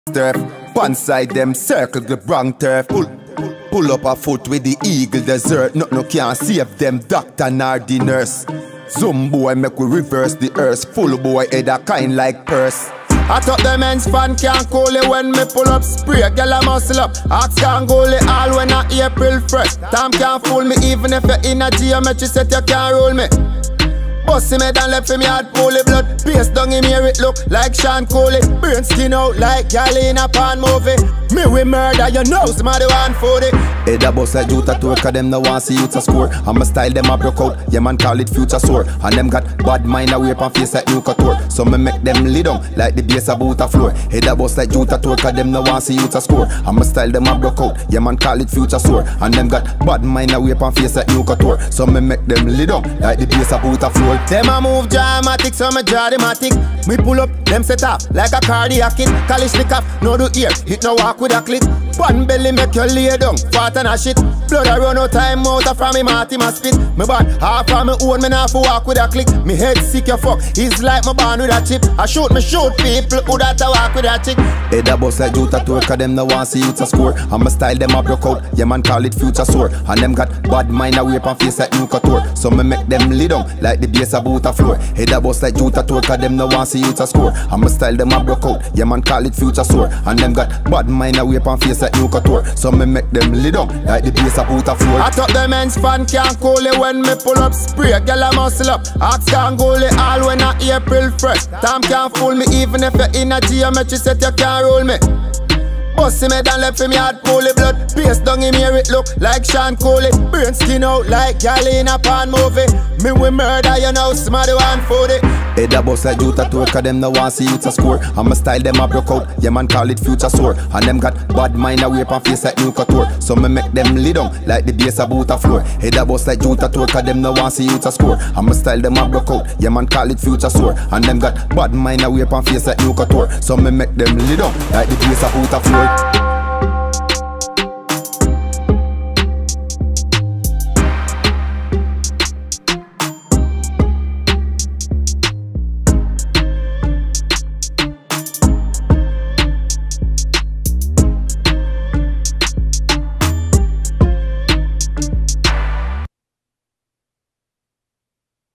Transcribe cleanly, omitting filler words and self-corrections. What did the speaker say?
turf. One side them circle the wrong turf. Pull up a foot with the eagle desert. No can't save them doctor nor the nurse. Zoom boy make we reverse the earth. Full boy head a kind like purse. I thought the men's fan can't call it when me pull up spray. Girl I muscle up. Axe can't go it all when I April fresh. Time can't fool me even if you're in a geometry set you can't roll me. Bust him head and left him yard poly blood. Paste down him here it look like Sean Coley. Burn skin out like gal in a pan movie. Me we murder you know somebody want for it. Head a bust like Juta tour cause them no want see you to score. And my style them a broke out, yeah man call it future sore. And them got bad mind a whip and face like new couture. So me make them lay down like the bass about a floor. Head a bust like Juta tour cause them no want see you to score. And my style them a broke out, yeah man call it future sore. And them got bad mind a whip and face like new couture. So me make them lay down like the bass about a floor. Them a move dramatic, so me draw dramatic. Me pull up, them set up like a cardiac hit. Kalishnikov, no do ear, hit no walk with a click. One belly make you lay down, fat and a shit. Blood a run out time out from me Marty my spit. Me bad, half of me own, me nah for walk with a click. Me head sick you fuck, it's like me born with a chip. I shoot people who that a walk with a chick. Head a bust like Juta tour cause them no want see you to score. And my style them a broke out, yeah man call it future sore. And them got bad mind a whip and face like new couture. So me make them lay down like the bass about a floor. Head a bust like Juta tour cause them no want see you to score. And my style them a broke out, yeah man call it future sore. And them got bad mind a whip and face like new couture. So me make them lay down like the bass about a floor. I thought the men's fan can't call it when me pull up spray. Girl I muscle up, axe can't go it all when I April fresh. Time can't fool me even if you're in a geometry set you can't roll me. Bust him head and left him yard poly blood. Paste down him here it look like Sean Coley. Burn skin out like gal in a pan movie. Me we murder you know somebody want for it. Head a bust like Juta tour cause them no want see you to score. And my style them a broke out, yeah man call it future sore. And them got bad mind a whip and face like new couture. So me make them lay down like the bass about a floor. Head a bust like Juta tour cause them no want see you to score. And my style them a broke out, yeah man call it future sore. And them got bad mind a whip and face like new couture. So me make them lay down like the bass about a floor.